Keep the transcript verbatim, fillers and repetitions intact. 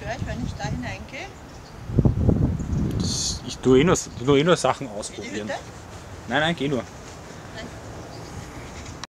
gleich, wenn ich da hineingehe? Ich tue eh nur, tu nur, eh nur Sachen In die ausprobieren. Hütte? Nein, nein, geh nur.